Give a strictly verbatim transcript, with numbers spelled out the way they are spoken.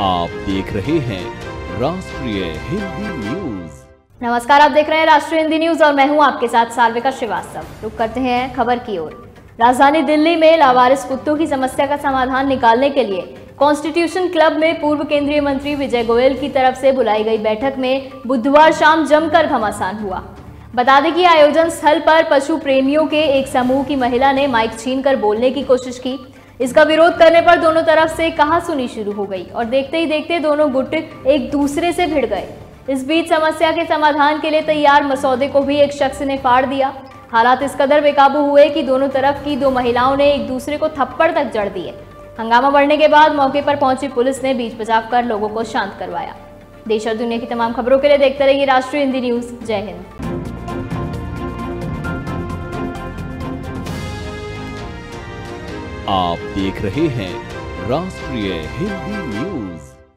आप देख रहे हैं राष्ट्रीय हिंदी न्यूज। नमस्कार, आप देख रहे हैं राष्ट्रीय हिंदी न्यूज और मैं हूं आपके साथ साल्विका श्रीवास्तव। रुक करते हैं खबर की ओर। राजधानी दिल्ली में लावारिस कुत्तों की समस्या का समाधान निकालने के लिए कॉन्स्टिट्यूशन क्लब में पूर्व केंद्रीय मंत्री विजय गोयल की तरफ से बुलाई गई बैठक में बुधवार शाम जमकर घमासान हुआ। बता दें कि आयोजन स्थल पर पशु प्रेमियों के एक समूह की महिला ने माइक छीनकर बोलने की कोशिश की। इसका विरोध करने पर दोनों तरफ से कहासुनी शुरू हो गई और देखते ही देखते दोनों गुट एक दूसरे से भिड़ गए। इस बीच समस्या के समाधान के लिए तैयार मसौदे को भी एक शख्स ने फाड़ दिया। हालात इस कदर बेकाबू हुए कि दोनों तरफ की दो महिलाओं ने एक दूसरे को थप्पड़ तक जड़ दिए। हंगामा बढ़ने के बाद मौके पर पहुंची पुलिस ने बीच बचाव कर लोगों को शांत करवाया। देश और दुनिया की तमाम खबरों के लिए देखते रहिए राष्ट्रीय हिंदी न्यूज। जय हिंद। आप देख रहे हैं राष्ट्रीय हिंदी न्यूज।